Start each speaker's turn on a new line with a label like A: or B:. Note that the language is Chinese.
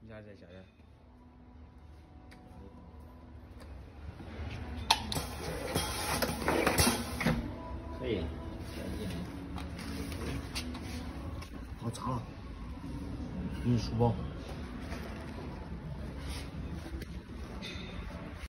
A: 家再小点。
B: 可以。
A: 好炸了！你书包。